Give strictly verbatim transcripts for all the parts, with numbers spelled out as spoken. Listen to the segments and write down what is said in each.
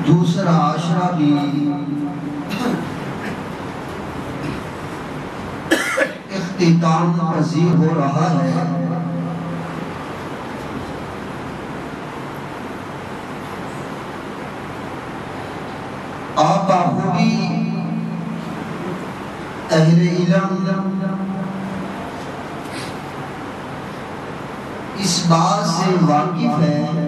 دوسرا عشرہ بھی اختتام پذیر ہو رہا ہے۔ آپ بخوبی اہل علم اس بات سے واقف ہے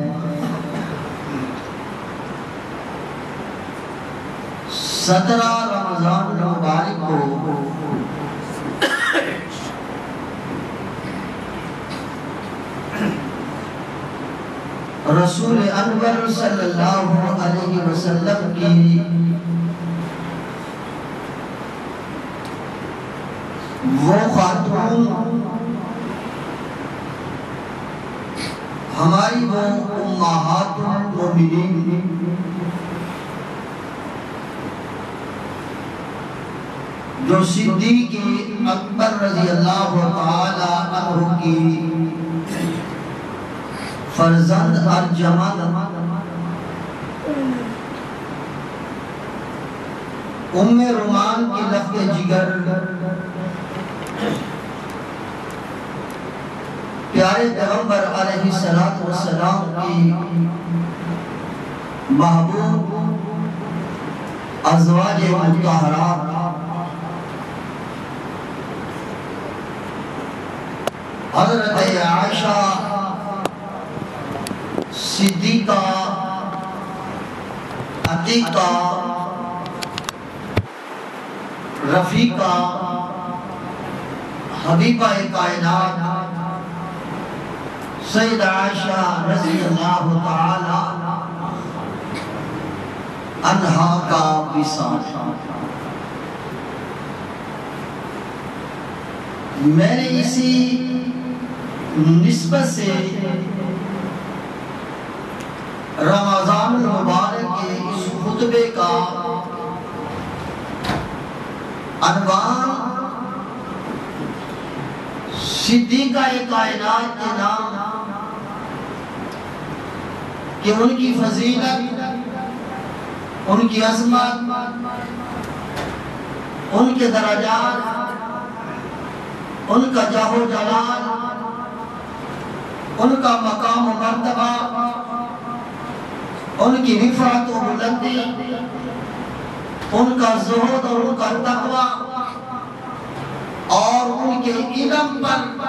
سترہ رمضان مبارک کو رسول انور صلی اللہ علیہ وسلم کی وہ خاتون ہماری وہ امہات المؤمنین جو صدیق اکبر رضی اللہ تعالی عنہ کی فرزند ارجمند ام رومان کی لفظ جگر پیارے پیغمبر علیہ السلام کی محبوب ازواج مطہرات حضرت عائشہ صدیقہ عتیقہ رفیقہ حبیبہ کائنات سیدہ عائشہ رضی اللہ تعالی عنہا کا وصال۔ میں نے اسی نسبت سے رمضان المبارک کے اس خطبے کا عنوان صدیقہ کائنات کے نام کہ ان کی فضیلت، ان کی عظمت، ان کے درجات، ان کا جاہ و جلال، ان کا مقام و مرتبہ، ان کی رفعت و بلندی، ان کا زہد اور ان کا تقوی اور ان کے علم پر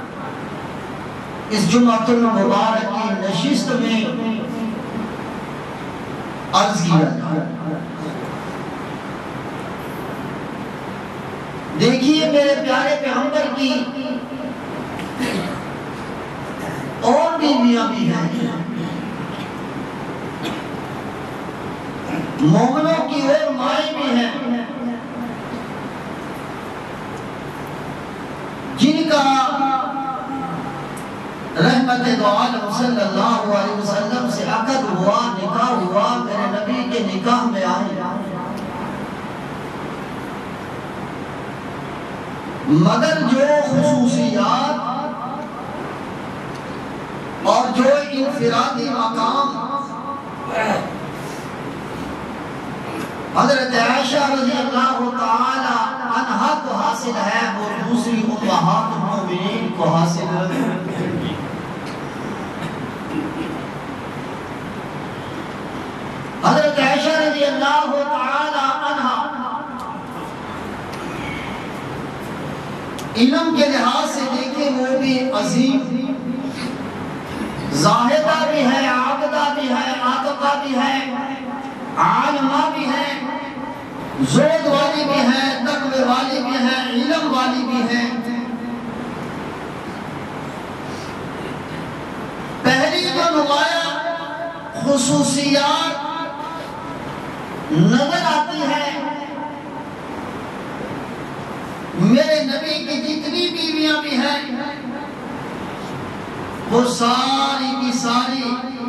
اس جمعۃ المبارک کی نشست میں عرض کیا جائے۔ دیکھیے میرے پیارے پیغمبر کی اور بیویاں بھی ہیں، مومنوں کی اور مائیں بھی ہیں، جن کا رحمت دو عالم صلی اللہ علیہ وسلم سے عقد ہوا، نکاح ہوا، میرے نبی کے نکاح میں آئے، مگر جو خصوصیات اور جو انفرادی مقام حضرت عائشہ رضی اللہ تعالی عنہا کو حاصل ہے وہ دوسری امہات المؤمنین کو حاصل ہے۔ حضرت عائشہ رضی اللہ تعالی عنہا علم کے لحاظ سے دیکھیں وہ بھی عظیم زاہدہ بھی ہے، عابدہ بھی ہے، عاطفہ بھی ہے، عالمہ بھی ہے، زہد والی بھی ہے، تقوی والی بھی ہے، علم والی بھی ہے۔ پہلی جو نمایاں خصوصیات نظر آتی ہے میرے نبی کی جتنی بیویاں بھی ہیں وہ ساری کی ساری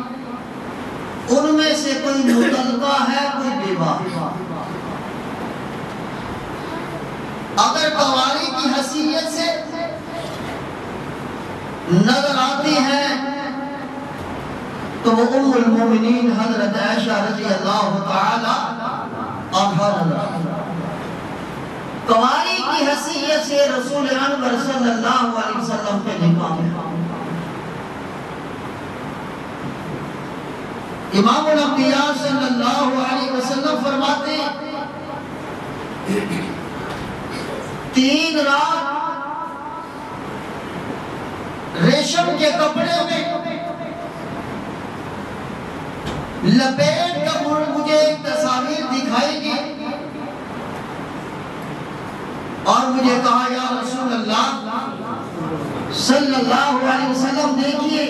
ان میں سے کوئی مطلقہ ہے، کوئی بیوہ۔ اگر قواری کی حیثیت سے نظر آتی ہے تو وہ ام المومنین حضرت عائشہ رضی اللہ تعالی عنہا کنواری کی حیثیت سے رسول انور صلی اللہ علیہ وسلم کے نکاح میں امام الانبیاء صلی اللہ علیہ وسلم فرماتے تین رات ریشم کے کپڑے میں لپیٹ کر مجھے ایک تصاویر دکھائی گئی اور مجھے کہا یا رسول اللہ صلی اللہ علیہ وسلم دیکھیے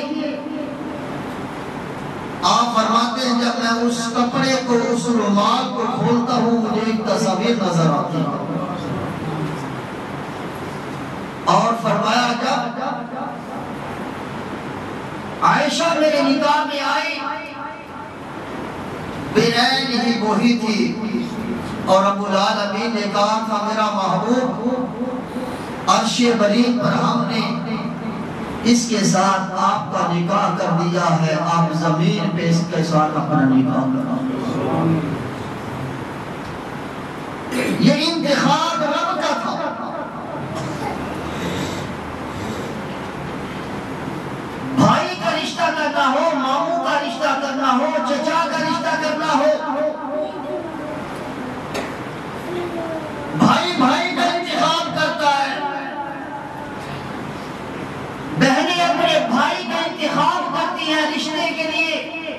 آپ فرماتے ہیں جب میں اس کپڑے کو اس رومال کو کھولتا ہوں مجھے ایک تصویر نظر آتی ہے اور فرمایا جب عائشہ میرے نکاح میں آئی بینین ہی وہی تھی اور ابو العالمین نے کہا تھا میرا محبوب عرش برین پر ہم نے اس کے ساتھ آپ کا نکاح کر دیا ہے آپ زمین پہ اس کے ساتھ اپنا نکاح کرو یہ انتخاب رب کا تھا بھائی کا رشتہ کرنا ہو ماموں کا رشتہ کرنا ہو چچا کا رشتہ کرنا ہو بھائی بھائی کا انتخاب کرتا ہے بہنیں اپنے بھائی کا انتخاب کرتی ہیں رشتے کے لیے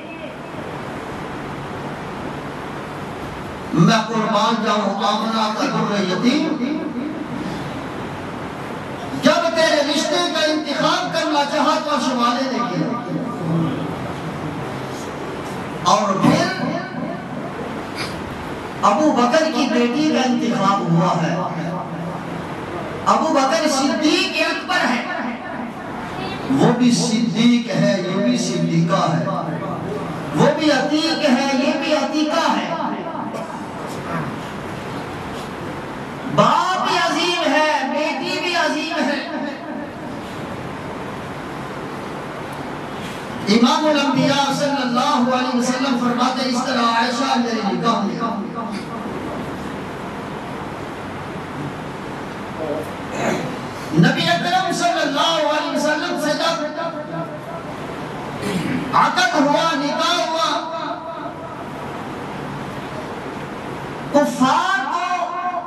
میں قربان جاؤں آمنہ کا در یتیم جب تیرے رشتے کا انتخاب کرنا چاہا تو شمالے نے کیا اور پھر ابو بکر کی بیٹی کا انتخاب ہوا ہے ابو بکر صدیق اکبر ہے وہ بھی صدیق ہے یہ بھی صدیقہ ہے وہ بھی عتیق ہے یہ بھی عتیقہ ہے باپ بھی عظیم ہے بیٹی بھی عظیم ہے امام الانبیاء صلی اللہ علیہ وسلم فرماتے اس طرح عائشہ میرے نکاح میں نبی اکرم صلی اللہ علیہ وسلم سے جب عقد ہوا نکاح ہوا کفار کو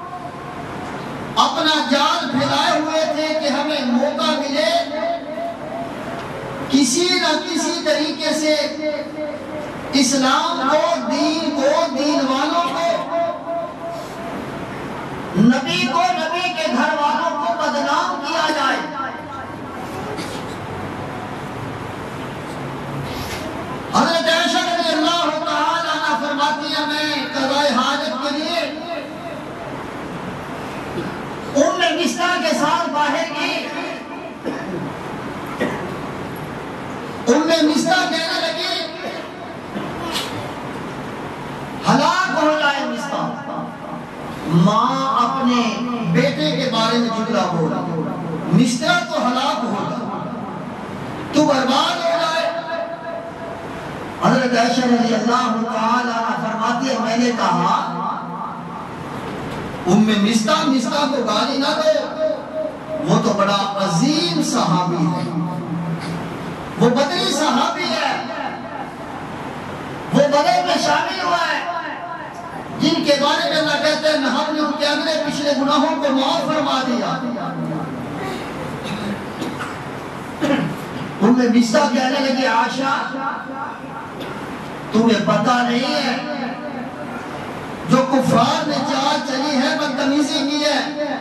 اپنا جال پھیلائے ہوئے تھے کہ ہمیں موقع ملے کسی نہ کسی طریقے سے اسلام کو دین کو دین والوں کو نبی کو نبی کے گھر والوں کو بدنام کیا جائے حضرت عائشہ رضی اللہ تعالی عنہا فرماتی ہیں میں قضاء حاجت کے لیے ام مستہ کے ساتھ باہر گئی ام مستہ کہنے لگی ہلاک ہو جائے مستہ ماں اپنے بیٹے کے بارے میں جملہ بولا مستہ تو ہلاک ہو جائے تو برباد ہو جائے حضرت عائشہ رضی اللہ تعالی عنہا فرماتی ہے میں نے کہا ام مستہ مستہ کو گالی نہ دو وہ تو بڑا عظیم صحابی ہے وہ بدری صحابی ہے وہ بدر میں شامل ہوا ہے جن کے بارے میں اللہ کہتے ہیں ہم نے ان کے اگلے پچھلے گناہوں کو معاف فرما دیا ام مستہ کہنے لگی عائشہ تمہیں پتہ نہیں ہے جو کفار نے چال چلی ہے بدتمیزی کی ہے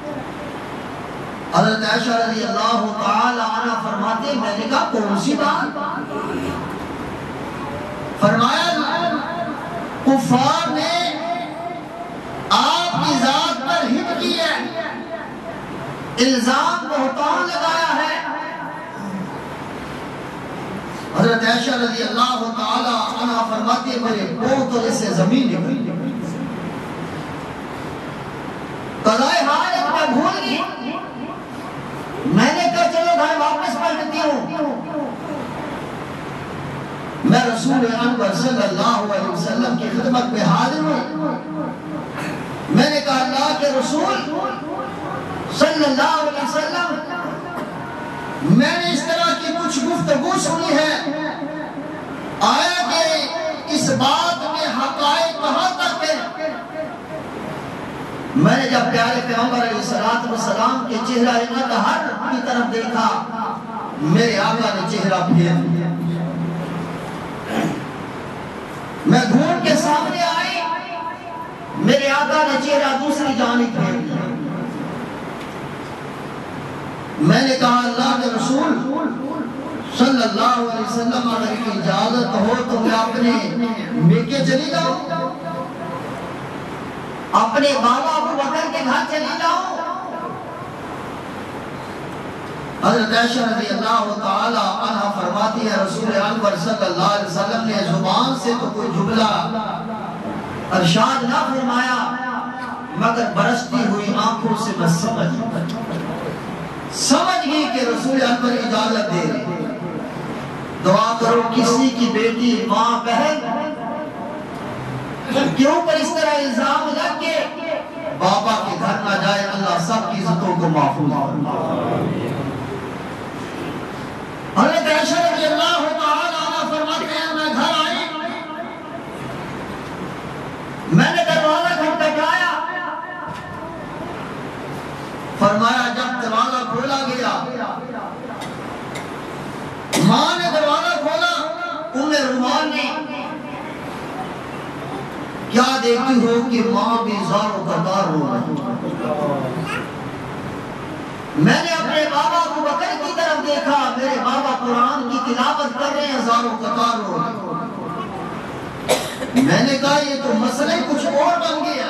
حضرت عائشہ رضی اللہ تعالی عنہ فرماتے ہیں میں نے کہا کون سی بات فرمایا کفار نے آپ کی ذات پر ہٹ کی ہے الزام بہتان لگایا ہے حضرت عائشہ رضی اللہ تعالی عنہ فرماتی ہے میرے پاؤں تلے سے زمین نکلی قضاء حاجت میں بھول گئی میں نے کہا چلو گھر واپس پلٹتی ہوں میں رسول انور صلی اللہ علیہ وسلم کی خدمت میں حاضر ہوں. میں نے کہا اللہ کے رسول صلی اللہ علیہ وسلم میں نے اس طرح کی کچھ گفتگو سنی ہے، آیا کہ اس بات میں حقائق کہاں تک ہے؟ میں نے جب پیارے پیغمبر علیہ السلام کے چہرہ اطہر کی طرف دیکھا، میرے آقا نے چہرہ پھیر دیا. میں گھوم کے سامنے آئی، میرے آقا نے چہرہ دوسری جانب پھیر دیا. میں نے کہا اللہ کے رسول صلی اللہ علیہ وسلم اگر کی اجازت ہو تو میں اپنے میکے چلی جاؤں، اپنے بابا ابو بکر کے گھر چلی جاؤں. حضرت عائشہ رضی اللہ تعالی عنہ فرماتی ہے رسول انور صلی اللہ علیہ وسلم نے زبان سے تو کوئی جملہ ارشاد نہ فرمایا، مگر برستی ہوئی آنکھوں سے میں سمجھ سمجھ گئی کہ رسول انور اجازت دے رہے. دعا کرو کسی کی بیٹی ماں بہن کے اوپر اس طرح الزام لگ کے بابا کے گھر نہ جائے، اللہ سب کی عزتوں کو محفوظ کرے. حضرت عائشہ رضی اللہ تعالی عنہ فرماتے ہیں میں گھر آئی، میں نے دروازہ کھٹکھٹایا، فرمایا جب دروازہ کھولا گیا، ماں نے دروازہ کھولا، ام رومان نے کیا دیکھتی ہو کہ ماں بھی زار و قطار ہو رہی. میں نے اپنے بابا ابو بکر کی طرف دیکھا، میرے بابا قرآن کی تلاوت کر رہے ہیں، زار و قطار ہو رہی. میں نے کہا یہ تو مسئلہ کچھ اور بن گیا.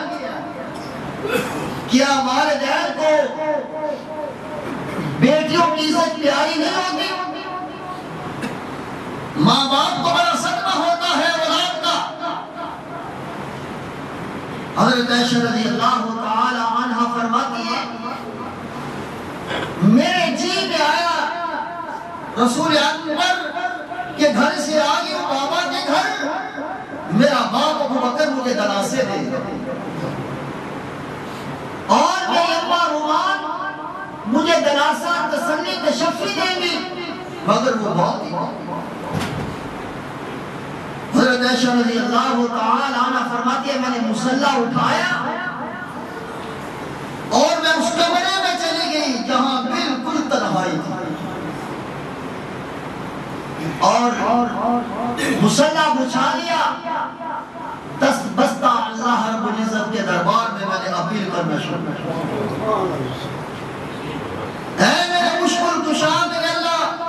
کیا والدین کو بیٹیوں کی عزت پیاری نہیں ہوتی؟ ماں باپ کو بڑا صدمہ ہوتا ہے اولاد کا. حضرت عائشہ رضی اللہ تعالی عنہ فرماتی ہے میرے جی میں آیا رسول انور کے گھر سے آگے بابا کے گھر، میرا باپ ابو بکر مجھے دلاسے دے اور میری اماں رومان مجھے دلاسا تسلی تشفی دیں گی، مگر وہ بہت ہی حضرت عائشہ رضی اللہ تعالی عنہ فرماتی ہے میں نے مصلی اٹھایا اور میں اس کمرے میں چلی گئی جہاں بالکل تنہائی تھی، اور مصلی بچھا لیا. دست بستہ اللہ رب العزت کے دربار میں میں نے اپیل کرنا شروع کیا، اے میرے مشکل کشا میرے اللہ،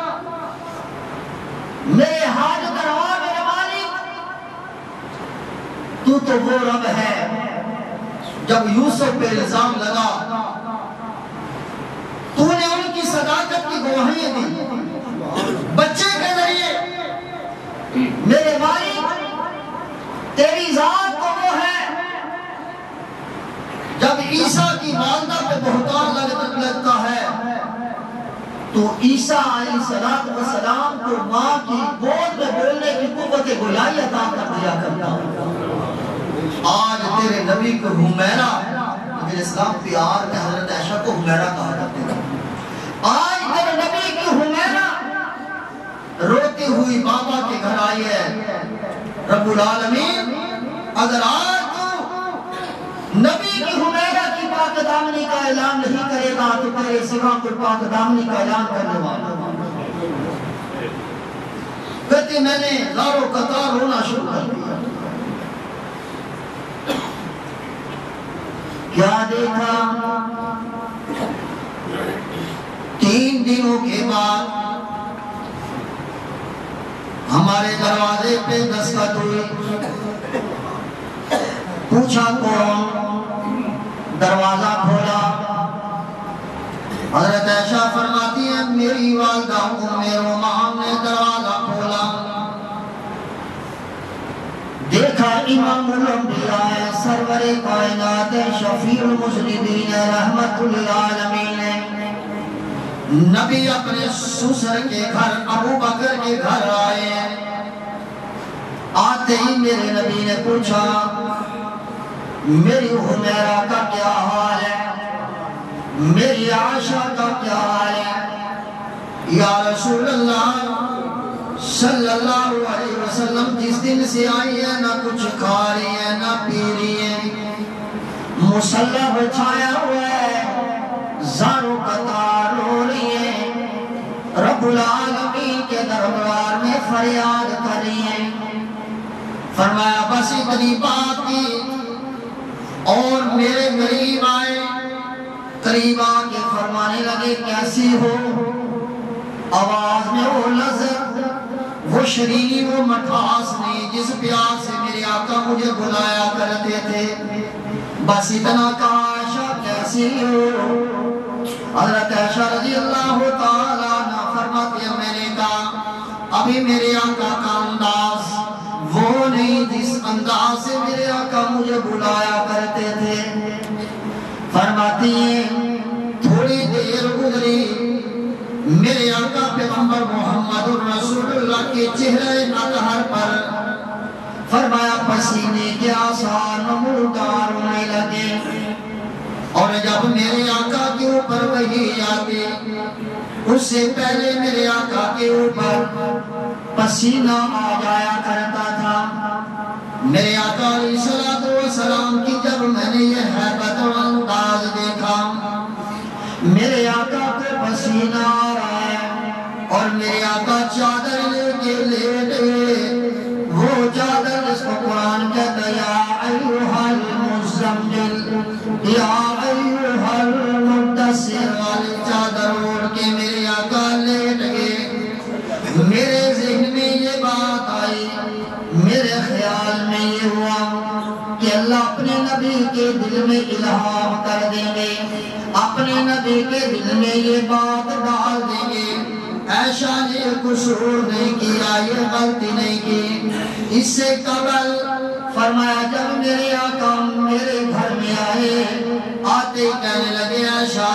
میرے حاجت روا میرے مالک، تو تو وہ رب ہے جب یوسف پہ الزام لگا تو نے ان کی صداقت کی گواہی دی بچے کے ذریعے. میرے مالک تیری ذات تو وہ ہے جب عیسیٰ کی والدہ پہ بہتان لگتا ہے تو عیسیٰ علیہ السلام کو ماں کی گود میں بولنے کی قوت گویائی عطا کر دیا کرتا. آج تیرے نبی کو حمیرہ، لیکن اسلام پیار میں حضرت عائشہ کو حمیرہ کہا کرتے ہیں، آج تیرے نبی کی حمیرہ روتی ہوئی بابا کے گھر آئی ہے. رب العالمین اگر آج تو نبی کی حمیرہ کی پاک دامنی کا اعلان نہیں کرے گا تو تیرے سوا کوئی پاک دامنی کا اعلان کرنے والا. کہتے میں نے زار و قطار رونا شروع کر دیا. کیا دیکھا؟ تین دنوں کے بعد ہمارے دروازے پہ دستک ہوئی. پوچھا کون؟ دروازہ کھولا. حضرت عائشہ فرماتی ہے میری والدہ ام رومان نے دروازہ کھولا، دیکھا امام الانبیاء سرور کائنات شفیع المذنبین رحمت للعالمین نبی اپنے سسر کے گھر ابو بکر کے گھر آئے. آتے ہی میرے نبی نے پوچھا میری حمیرہ کا کیا حال ہے، میری عائشہ کا کیا حال ہے؟ یا رسول اللہ صلی اللہ علیہ وسلم جس دن سے آئی ہے نہ کچھ کھا رہی ہے نہ پی رہی ہے، مسلح بچھایا ہوا ہے، زاروں قطار رو رہی ہے، رب العالمین کے دربار میں فریاد کر رہی ہے۔ فرمایا بس اتنی بات کی اور میرے قریب آئے، قریب آ کے فرمانے لگے کیسی ہو؟ آواز میں وہ لذت، وہ شیرینی، وہ مٹھاس نہیں جس پیار سے میرے آقا مجھے بلایا کرتے تھے۔ بس اتنا کہا عائشہ کیسی ہو؟ حضرت عائشہ رضی اللہ تعالیٰ عنہ فرماتی ہے میں نے کہا ابھی میرے آقا کا انداز وہ نہیں جس انداز سے میرے آقا مجھے بلایا کرتے تھے۔ فرماتی ہیں تھوڑی دیر گزری، میرے آقا پیغمبر محمد رسول اللہ کے چہرے اطہر پر فرمایا پسینے کے آثار نمودار ہونے لگے، اور جب میرے آقا کے اوپر وحی آتی اس سے پہلے میرے آقا کے اوپر پسینہ آ جایا کرتا تھا۔ میرے آقا علیہ السلام کی جب میں نے یہ حیبت و انداز دیکھا، میرے آقا کو پسینہ آ رہا ہے اور میرے آقا چادر لے کے لیٹے، وہ چادر جس کو قرآن کہتا ہے یا ایوہا المزمل یا ایوہا المدثر والی چادر اوڑھ کے میرے آقا لیٹ گئے۔ میرے ذہن میں یہ بات آئی، میرے خیال میں یہ ہوا کہ اللہ اپنے نبی کے دل میں الہام کر دیں گے، اپنے نبی کے دل میں یہ بات ڈال دیں گے عائشہ نے قصور نہیں کیا، یہ غلطی نہیں کی۔ اس سے قبل فرمایا جب میرے آقا میرے گھر میں آئے، آتے کہنے لگے عائشہ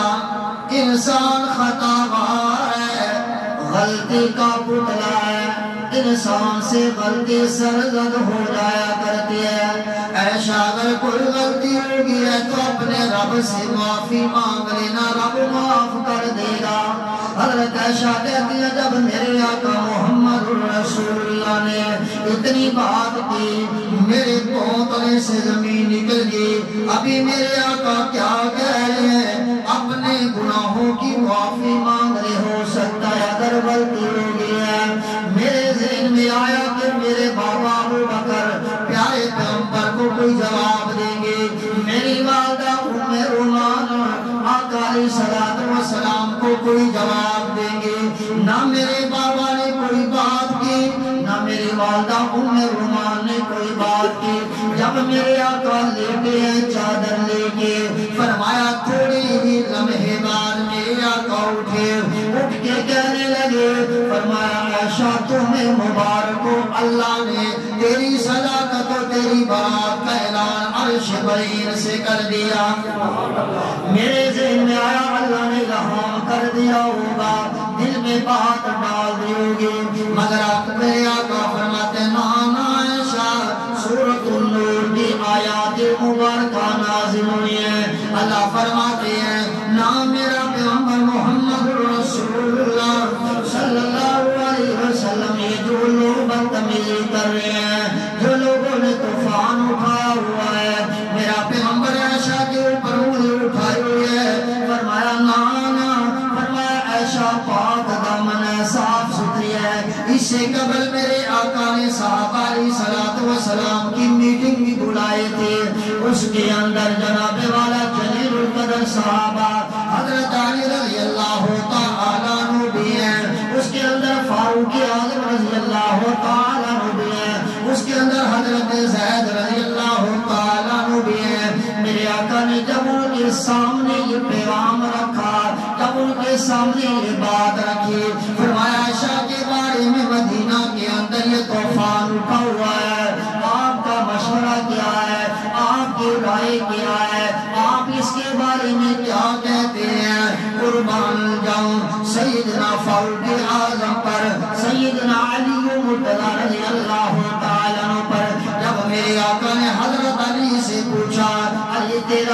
انسان خطا بار ہے، غلطی کا پتلا ہے، انسان سے غلطی سرزد ہو جایا کرتی ہے۔ عائشہ اگر کوئی غلطی ہوگی ہے تو اپنے رب سے معافی مانگ لینا، رب معاف کر دے گا۔ حضرت عائشہ کہتی ہے جب میرے آقا محمد رسول اللہ نے اتنی بات کی میرے پوتنے سے زمین نکل گئی۔ ابھی میرے آقا کیا کہہ رہے ہیں؟ اپنے گناہوں کی معافی مانگ رہے، ہو سکتا ہے اگر غلطی ہو گئی ہے۔ میرے ذہن میں آیا کہ میرے بابا ابو بکر پیارے پیغمبر کو کوئی جواب دیں گے، میری والدہ ام رومان آقا علیہ السلام کو کوئی جواب دیں گے، نہ میرے بابا نے کوئی بات کی نہ میری والدہ ام رومان نے کوئی بات کی۔ جب میرے آقا لیٹے ہیں چادر لے کے، فرمایا تھوڑی ہی لمحے بعد میرے آقا اٹھے، اٹھ کے کہنے لگے، فرمایا عائشہ تمہیں مبارک ہو، اللہ نے تیری صداقت و تیری برات کا اعلان عرش برین سے کر دیا۔ میرے ذہن میں آیا اللہ نے الہام کر دیا ہوگا، دل میں بات ڈال دی ہوگی، مگر آپ میرے آقا فرماتے نانا عائشہ سورۃ النور کی آیات مبارکہ نازل ہوئی ہیں۔ اللہ فرماتے ہیں نا میرا پیغمبر محمد رسول اللہ صلی اللہ علیہ وسلم یہ جو لوگ بدتمیزی کر رہے ہیں، جو لوگوں نے طوفان اٹھایا ہوا ہے، میرا پیغمبر عائشہ کے اوپر انگلی اٹھائی ہوئی ہے، فرمایا نانا، فرمایا عائشہ پاک دامن ہے، صاف ستھری ہے۔ اس سے قبل میرے آقا نے صحابہ علیہ السلام کی میٹنگ بھی بلائے تھے، اس کے اندر جناب والا جلیل القدر صحابہ حضرت علی رضی اللہ تعالیٰ عنہ بھی ہیں، اس کے اندر فاروق اعظم رضی اللہ تعالیٰ عنہ بھی ہیں، اس کے اندر حضرت زید رضی اللہ تعالیٰ عنہ بھی ہیں۔ میرے آقا نے جب ان کے سامنے یہ پیغام رکھا، جب ان کے سامنے یہ بات رکھی، فرمایا عائشہ کے بارے میں مدینہ کے اندر یہ طوفان اٹھا ہوا ہے، آپ کا مشورہ کیا ہے، آپ کی رائے کیا ہے، آپ اس کے بارے میں کیا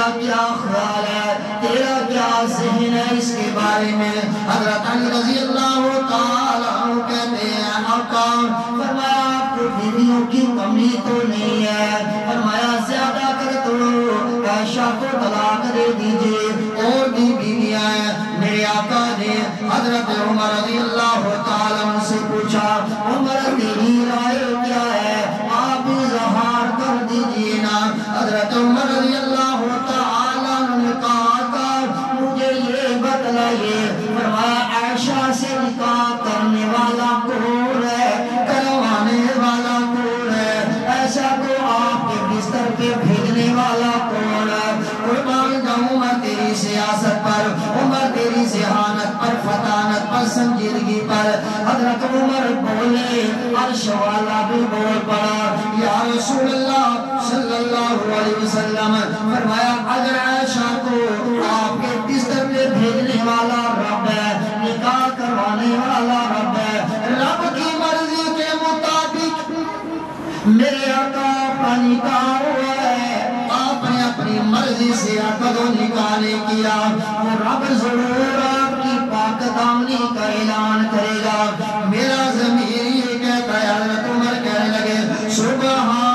تیرا کیا خیال ہے، تیرا کیا ذہن ہے اس کے بارے میں؟ حضرت علی رضی اللہ تعالیٰ عنہ کہتے ہیں آقا، فرمایا آپ کو بیویوں کی کمی تو نہیں ہے، فرمایا زیادہ کر تو عائشہ کو طلاق دے دیجئے، اور بھی بیویاں ہیں۔ میرے آقا نے حضرت عمر رضی اللہ تعالیٰ عنہ سے پوچھا، عمر تیری رائے کیا ہے؟ آپ اظہار کر دیجئے نا۔ حضرت عمر رضی اللہ تعالیٰ عنہ نے کہا مجھے یہ بتلائیے، فرمایا عائشہ سے نکاح کرنے والا کون ہے، کروانے والا کون ہے، ایسا کو آپ کے بستر پہ بھیجنے والا کون ہے؟ قربان جاؤں عمر تیری سیاست پر، عمر تیری ذہانت پر، فطانت پر، سنجیدگی پر۔ حضرت عمر بولے، عرش والا بھی بول پڑا، یا رسول اللہ صلی اللہ علیہ وسلم، فرمایا اگر عائشہ کو آپ کے بستر پہ بھیجنے والا رب ہے، نکاح کروانے والا رب ہے، رب کی مرضی کے مطابق میرے آقا کا نکاح ہوا ہے، آپ نے اپنی مرضی سے عقد و نکاح نے کیا، وہ رب ضرور آپ کی پاک دامنی کا اعلان کرے گا۔ میرا ضمیر یہ کہتا ہے، حضرت عمر کہنے لگے سبحان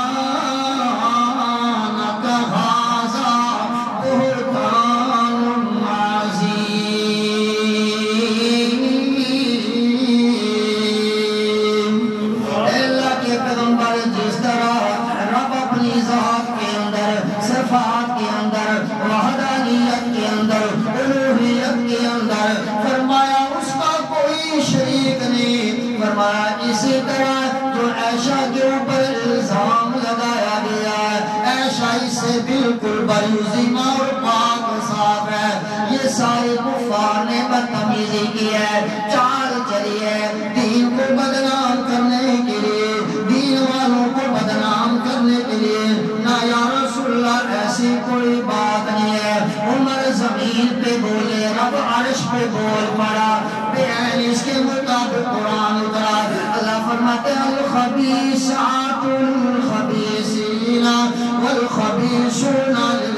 اسی طرح جو عائشہ کے اوپر الزام لگایا گیا ہے، عائشہ اس سے بالکل بری ذمہ اور پاک صاف ہے، یہ سارے کفار نے بدتمیزی کی ہے، چال چلی ہے دین کو بدنام کرنے کے لیے، دین والوں کو بدنام کرنے کے لیے۔ نہ یا رسول اللہ ایسی کوئی بات نہیں ہے۔ عمر زمین پہ بولے، رب عرش پہ بول پڑا، بے عین اس کے مطابق قرآن اترا۔ اللہ فرماتے ہیں الخبیثات للخبیثین والخبیثون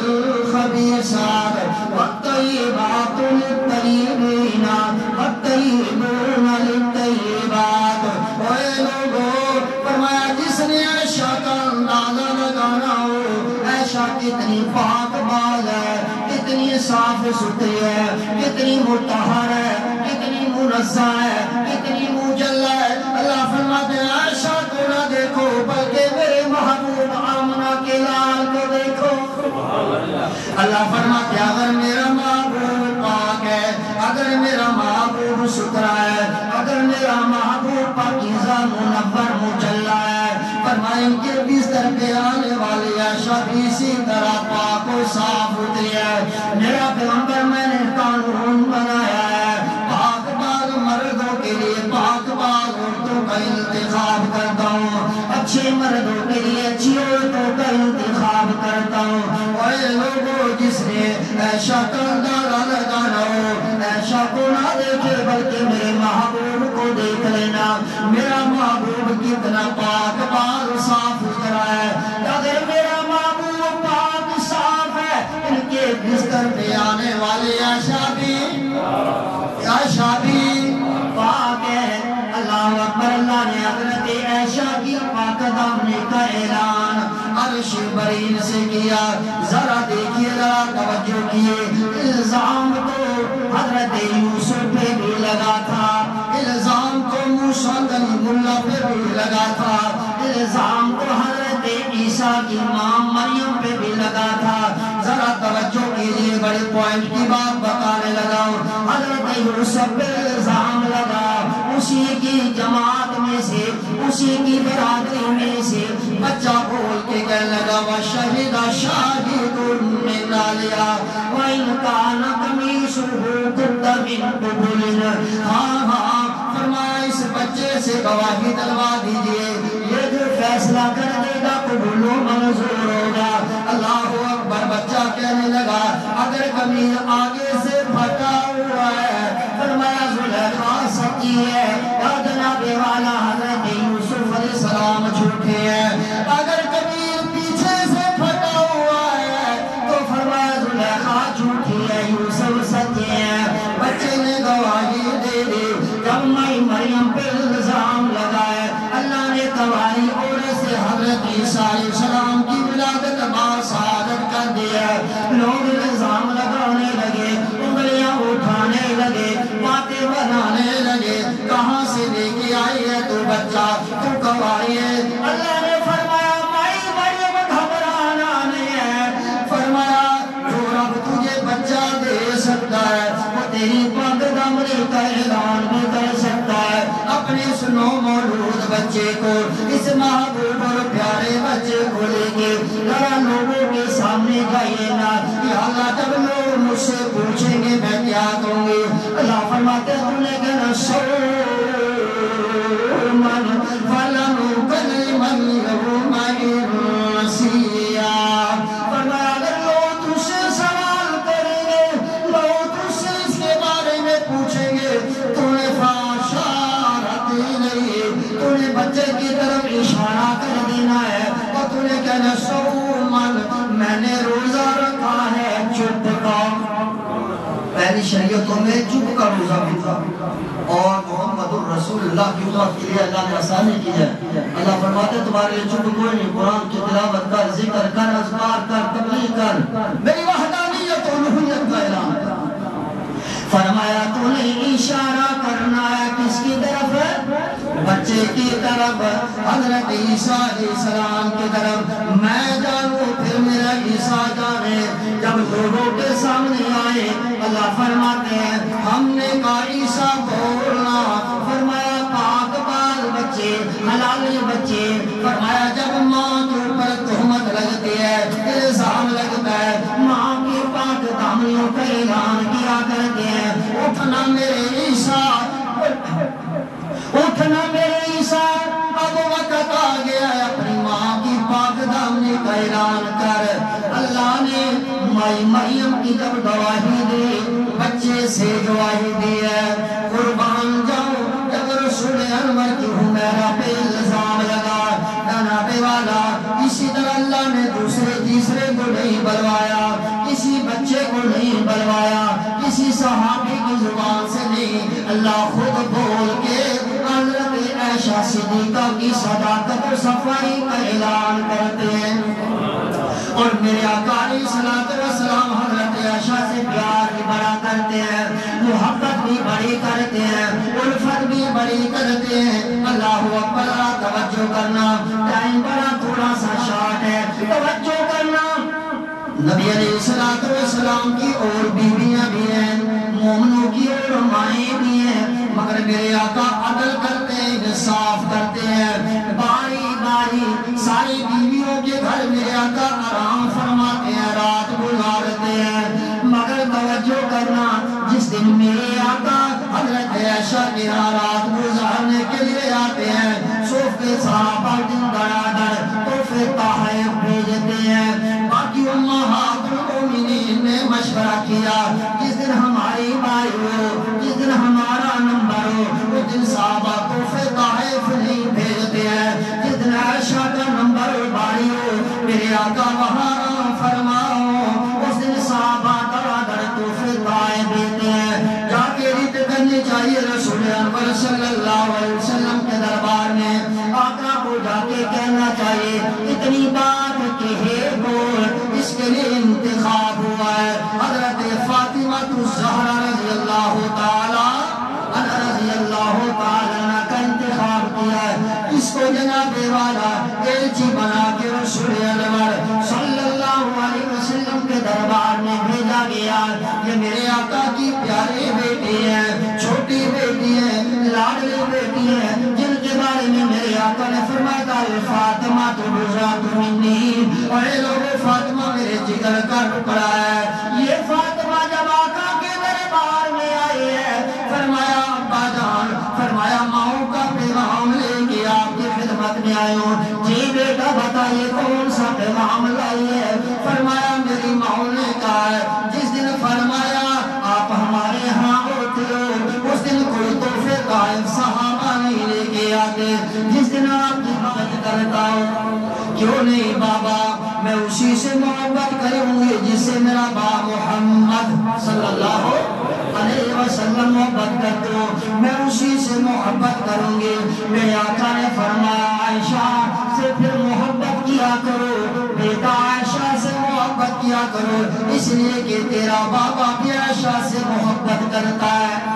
للخبیثات والطیبات للطیبین والطیبون للطیبات۔ اے لوگوں، فرمایا جس نے عائشہ کا اندازہ لگانا ہو، عائشہ کتنی پاک باز ہے، کتنی صاف ستھری ہے، کتنی مطہر ہے، کتنی منزہ ہے، کتنی مجلہ ہے۔ اللہ فرماتے ہیں عائشہ کو نہ دیکھو بلکہ میرے محبوب آمنہ کے لال کو دیکھو۔ اللہ فرماتے ہیں اگر میرا محبوب پاک ہے، اگر میرا محبوب ستھرا ہے، اگر میرا محبوب پاکیزہ منور مجلہ ہے، فرمائیں کہ بستر پہ آنے والی عائشہ بھی اسی طرح پاک و صاف ستھری ہے۔ میرا پیغمبر میں نے قانون بنایا ہے، پاک باز مردوں کے لیے پاک باز عورتوں کا انتخاب کرتا ہوں، اچھے مردوں کے لیے اچھی عورتوں کا انتخاب کرتا ہوں۔ اور اے لوگوں، جس نے عائشہ کا اندازہ لگانا ہو، عائشہ کو نہ دیکھے بلکہ میرے محبوب کو دیکھ لینا۔ میرا محبوب کتنا پاک باز صاف ستھرا ہے، اگر میرا محبوب پاک صاف ہے، ان کے بستر پہ آنے والے عائشہ بھی عائشہ بھی پاک ہے۔ اللہ اکبر۔ اللہ نے حضرت عائشہ کی پاک دامنی کا اعلان عرش برین سے کیا۔ ذرا دیکھیے، ذرا توجہ کیے، الزام تو حضرت یوسف پہ بھی لگا تھا، الزام تو موسیٰ کلیم اللہ پہ بھی لگا تھا، الزام تو حضرت عیسیٰ کی ماں مریم پہ بھی لگا تھا۔ ذرا توجہ کیجئے، بڑے پوائنٹ کی بات بتانے لگا ہوں۔ حضرت یوسف پہ الزام لگا، اسی کی جماعت میں سے، اسی کی برادری میں سے بچہ بول کے کہنے لگا وَشَهِدَ شَاهِدٌ مِّنْ أَهْلِهَا وَإِنْ كَانَ قَمِيصُهُ قُدَّ مِن قُبُلٍ۔ ہاں ہاں، فرمایا اس بچے سے گواہی دلوا دیجئے، یہ جو فیصلہ کر دے گا قبول و منظور ہوگا۔ اللہ اکبر۔ بچہ کہنے لگا اگر قمیص آگے سے پھٹا ہوا ہے، فرمایا زلیخا سچی ہے، یا جناب والا حضرت یوسف علیہ السلام جھوٹے ہیں۔ اگر قمیص پیچھے سے پھٹا ہوا ہے تو فرمایا کو اس محبوب اور پیارے بچے کو لے کے ذرا لوگوں کے سامنے جائیے نا کہ اللہ جب لوگ مجھ سے پوچھیں گے میں کیا کہوں گی اللہ فرماتے ہیں تم نے کہنا سو من فلم کل من یوم انسیا فرمایا اگر لوگ تجھ سے سوال کریں گے لوگ تجھ سے اس کے بارے میں پوچھیں گے تمہیں فاشارت نہیں تمہیں بچے کی طرف اشارہ کر دینا ہے اور تمہیں کہنا سو من میں نے روزہ رکھا ہے چپ کا پہلی شریعتوں میں چپ کا روزہ بھی تھا اور محمد الرسول اللہ کی امت کے لیے اللہ نے آسانی کی ہے اللہ فرماتے ہیں تمہارے لیے چپ کوئی نہیں قرآن کی تلاوت کر ذکر کر اذکار کر تبلیغ کر میری وحدانیت و الوہیت کا اعلان کر فرمایا تو نے اشارہ کرنا ہے کس کی طرف بچے کی طرف حضرت عیسیٰ علیہ السلام کی طرف میں جانوں پھر میرا عیسیٰ جانے جب لوگوں کے سامنے آئے اللہ فرماتے ہیں ہم نے کہا عیسیٰ بولنا فرمایا پاک بال بچے حلال بچے فرمایا جب ماں کے اوپر تہمت لگتی ہے الزام لگتا ہے ماں کے پاک دامنوں کا اعلان کیا کرتے ہیں اٹھنا میرے عیسیٰ اٹھنا میرے عیسیٰ اب وقت آ گیا ہے اپنی ماں کی پاک دامنی کا اعلان کر اللہ نے مائی مریم کی جب گواہی دی بچے سے گواہی دی ہے قربان جاؤ جب رسول انور کی حمیرہ پہ الزام لگا جناب والا اسی طرح اللہ نے دوسرے تیسرے کو نہیں بلوایا کسی بچے کو نہیں بلوایا کسی صحابی کی زبان سے نہیں اللہ خود بول کے حضرت عائشہ صدیقہ کی صداقت و صفائی کا اعلان کرتے ہیں اور میرے آقا علیہ السلام حضرت عائشہ سے پیار بھی بڑا کرتے ہیں محبت بھی بڑی کرتے ہیں الفت بھی بڑی کرتے ہیں اللہ اکبر توجہ کرنا ٹائم بڑا تھوڑا سا شارٹ ہے توجہ کرنا نبی علیہ السلام کی اور بیویاں بھی ہیں مومنوں کی اور مائیں بھی ہیں مگر میرے آقا عدل کرتے ہیں انصاف کرتے ہیں باری باری ساری بیویوں کے گھر میرے آقا آرام فرماتے ہیں رات گزارتے ہیں مگر توجہ کرنا جس دن میرے آقا حضرت عائشہ کے رات گزارنے کے لیے آتے ہیں صوف کے صحابہ دن دڑادر تو پھر تحائف بھیجتے ہیں باقی امہات المومنین نے مشورہ کیا جس دن ہماری بائی ہو جس دن ہمارا نمبر ہو اس دن صحابہ کو پھر تحائف نہیں بھیجتے ہیں جس دن عائشہ کا نمبر باری ہو میرے آقا وہاں فرماؤ اس دن صحابہ دڑادر تو پھر تحائف بھیجتے ہیں جا کے رت کرنی چاہیے رسول انور صلی اللہ علیہ وسلم کے دربار میں آقا کو جا کے کہنا چاہیے اتنی بات کہ ہے بول اس کے لیے انتخاب ہوا ہے حضرت فاطمہ الزہرا رضی اللہ تعالی عنہ رضی اللہ تعالی عنہ کا انتخاب کیا ہے اس کو جناب والا ایلچی بنا کے رسول انور صلی اللہ علیہ وسلم کے دربار میں بھیجا گیا یہ میرے آقا کی پیاری بیٹی ہے چھوٹی بیٹی ہے لاڈلی بیٹی ہے جن کے بارے میں میرے آقا نے فرمایا کہ فاطمہ تو بزرات منی اور اے لوگ فاطمہ میرے جگر کا ٹکڑا ہے یہ فاطمہ جب آقا کے دربار میں آئی ہے فرمایا ابا جان فرمایا ماؤں کا پیغام لے کے آپ کی خدمت میں آئے ہوں جی بیٹا بتائیے کون سا پیغام لائی ہے فرمایا میری ماؤں نے کہا ہے جس دن فرمایا آپ ہمارے ہاں ہوتے ہو اس دن کوئی تحفے قائم صحابہ نہیں لے کے آتے جس دن آپ کی مدد کرتا ہوں کیوں نہیں بابا میں اسی سے محبت کروں گی جس سے میرا باپ محمد صلی اللہ علیہ وسلم محبت کرتے ہو میں اسی سے محبت کروں گی میرے آقا نے فرمایا عائشہ سے پھر محبت کیا کرو بیٹا عائشہ سے محبت کیا کرو اس لیے کہ تیرا بابا بھی عائشہ سے محبت کرتا ہے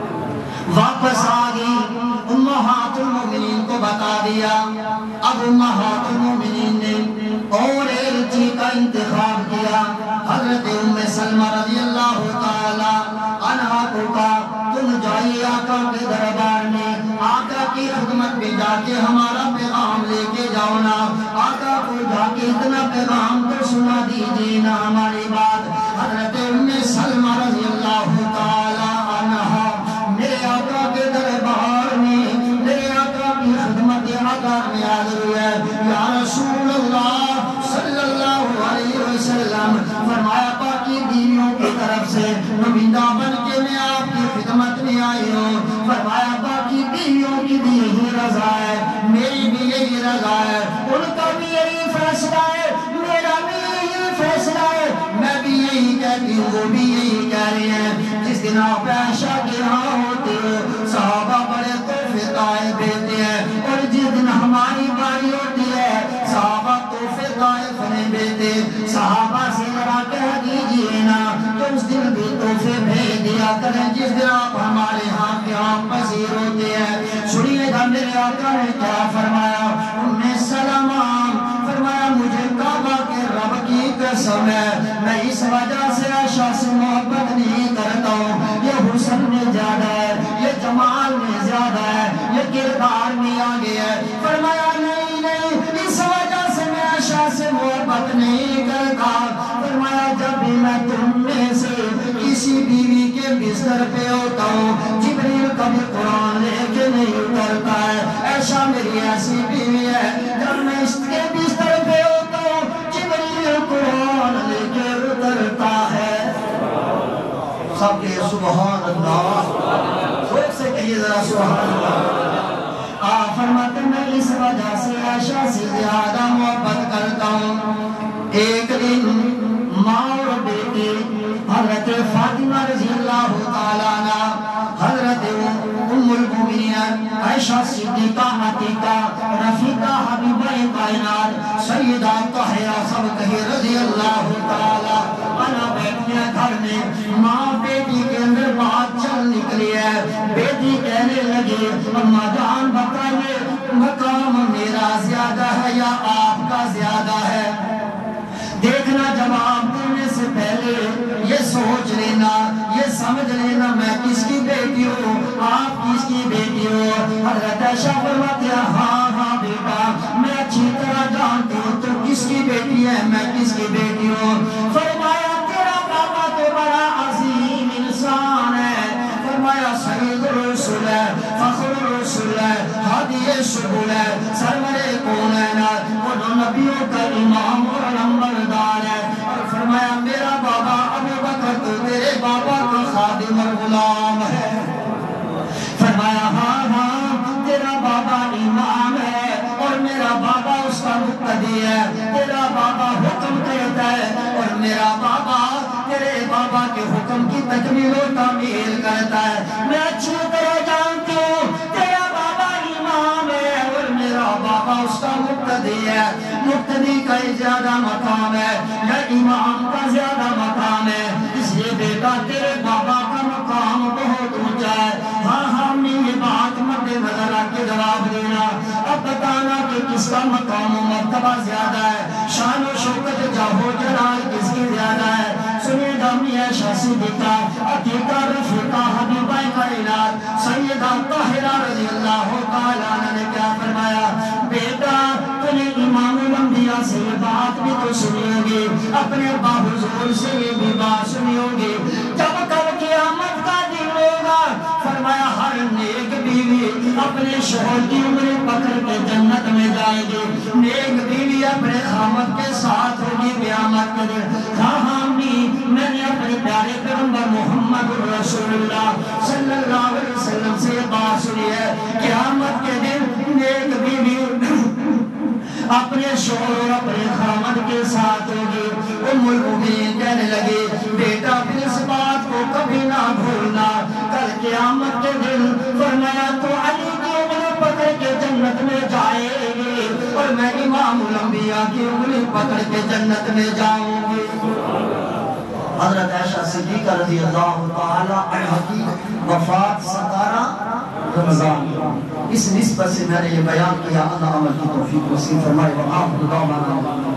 واپس آگئی امہات المومنین کو بتا دیا اب امہات المومنین نے اور ایلچی کا انتخاب کیا حضرت ام سلمہ رضی اللہ تعالی عنہ کو کہا تم جائیے آقا کے دربار میں آقا کی خدمت میں جا کے ہمارا آقا کو جا کے اتنا پیغام تو سنا دیجئے نا ہماری بات. حضرت ام سلمہ رضی اللہ تعالی عنہ میرے آقا کے دربار میں میرے آقا کی خدمت آقا میں حاضر ہوئے. یا رسول اللہ صلی اللہ علیہ وسلم فرمایا باقی بیویوں کی طرف سے نمائندہ بن کے میں آپ کی خدمت میں آئی ہوں. فرمایا باقی بیویوں کی بھی یہی رضا ہے, میری بھی یہی رضا ہے, ان کا بھی یہی فیصلہ ہے, میرا بھی یہی فیصلہ ہے, میں بھی یہی کہتی ہوں, وہ بھی یہی کہہ رہے ہیں. جس دن آپ عائشہ کے ہاں ہوتے ہو صحابہ بڑے تحفے طائف دیتے ہیں, اور جس دن ہماری باری ہوتی ہے صحابہ تحفے طائف نہیں دیتے. صحابہ سے ذرا کہہ دیجئے نا تو اس دن بھی تحفے بھیج دیا کریں جس دن آپ ہمارے ہاں کے ہاں پذیر ہوتے ہیں. سنیے گا میرے آقا نے کیا فرمایا. ام سلمہ فرمایا مجھے کعبہ کے رب کی قسم ہے میں اس وجہ سے عائشہ سے محبت نہیں کرتا ہوں, یہ حسن میں زیادہ ہے, یہ جمال میں زیادہ ہے, یہ کردار میں آگے ہے. فرمایا نہیں نہیں اس وجہ سے میں عائشہ سے محبت نہیں کرتا. فرمایا جب بھی میں تم میں سے کسی بیوی کے بستر پہ ہوتا ہوں جبریل کبھی قرآن لے کے نہیں اترتا ہے, عائشہ میری ایسی بیوی ہے جب میں اس کے بستر پہ ہوتا ہوں جبریل قرآن لے کے اترتا ہے. سب کے سبحان اللہ, خوب سے کہیے ذرا سبحان اللہ. آپ فرماتے میں اس وجہ سے عائشہ سے زیادہ محبت کرتا ہوں. ایک دن ماں اور بیٹی حضرت فاطمہ رضی اللہ تعالیٰ عنہ, حضرت ام المؤمنین عائشہ صدیقہ عتیقہ رفیقہ حبیبہ کائنات سیدہ طاہرہ سب کہے رضی اللہ تعالیٰ عنہ بیٹھے گھر میں. ماں بیٹی کے اندر بات چل نکلی ہے. بیٹی کہنے لگی اماں جان بتائیے مقام میرا زیادہ ہے یا آپ کا زیادہ ہے. دیکھنا جواب دینے سے پہلے یہ سوچ لینا, یہ سمجھ لینا میں کس کی بیٹی ہوں, آپ کس کی بیٹی ہو. حضرت عائشہ فرماتی ہے ہاں ہاں بیٹا میں اچھی طرح جانتی ہوں تو کس کی بیٹی ہے, میں کس کی بیٹی ہوں. فرمایا تیرا بابا تو بڑا عظیم انسان ہے. فرمایا سید الرسول ہے, فخر الرسول ہے, ہادی الشبول ہے, سرور کونین ہے, وہ نبیوں کا امام اور نمبردار ہے. اور فرمایا میرا بابا ابو بکر تو تیرے بابا کا خادم اور غلام ہے. فرمایا ہاں ہاں تیرا بابا امام ہے اور میرا بابا اس کا مقتدی ہے. تیرا بابا حکم کرتا ہے اور میرا بابا تیرے بابا کے حکم کی تکمیل و تعمیل کرتا ہے. میں اچھی طرح جانتی ہوں تیرا بابا امام ہے اور میرا بابا اس کا مقتدی ہے. مقتدی کا زیادہ مقام ہے یا امام کا زیادہ مقام ہے, اس لیے بیٹا تیرے بابا کا مقام بہت اونچا ہے. ہاں ہاں میں یہ بات مد نظر رکھ کے جواب دینا. اب بتانا کہ کس کا مقام و مرتبہ زیادہ ہے, شان و شوکت جاہو جلال کس کی زیادہ ہے. سنیے دامی عائشہ صدیقہ عتیقہ رفیقہ حبیبہ کائنات سیدہ طاہرہ رضی اللہ تعالیٰ عنہ نے کیا فرمایا. بیٹا تمہیں امام الانبیاء سے یہ بات بھی تو سنی ہوگی, اپنے ابا حضور سے یہ بھی بات سنی ہوگی. جب کل قیامت کا دن ہوگا فرمایا ہر نیک بیوی اپنے شوہر کی عمر پکڑ کے جنت میں جائے گی. نیک بیوی اپنے خامد کے ساتھ ہوگی قیامت کے دن. ہاں ہاں میں نے اپنے پیارے پیغمبر محمد رسول اللہ صلی اللہ علیہ وسلم سے یہ بات سنی ہے. قیامت کے دن نیک بیوی اپنے شوہر اور اپنے خامد کے ساتھ ہوگی. ام المؤمنین کہنے لگی بیٹا پھر اس بات کو کبھی نہ بھولنا, کل قیامت کے دن فرمایا تو علی کی انگلی پکڑ کے جنت میں جائے گی اور میں امام الانبیاء کی انگلی پکڑ کے جنت میں جاؤں گی. حضرت عائشہ صدیقہ رضی اللہ تعالی عنہ کی وفات ستارہ رمضان. اس نسبت سے میں نے یہ بیان کیا. اللہ عمل کی توفیق نصیب فرمائے. وآخر دعوانا